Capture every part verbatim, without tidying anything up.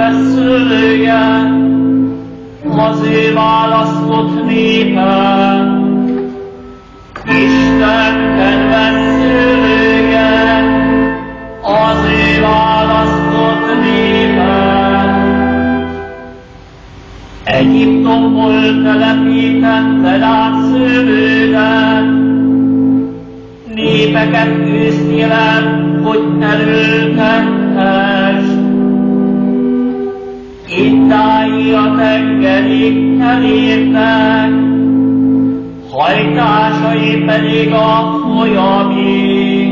kedves szülője, az ő választott népe. Isten kedves szülője, az ő választott népe. Egyiptomból telepítetted át szülődet, népeket küzdjél, hogy erőltethess. Ittái a tengerig elértek, hajtásai pedig a folyamig.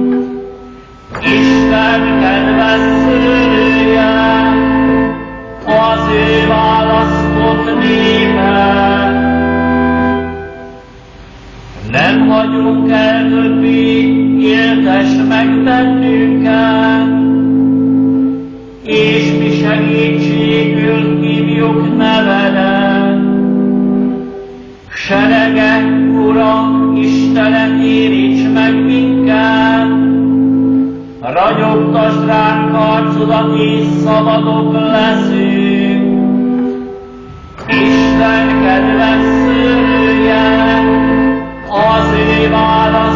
Isten kedves szülője, az ő választott népe. Nem hagyunk el többé, éltess meg bennünket, és mi segítségül hívjuk nevedet. Seregek, Uram, Istenem, éríts meg minket, ragyogtasd ránk arcodat, és szabadok leszünk. Isten kedves szülője, az ő válasz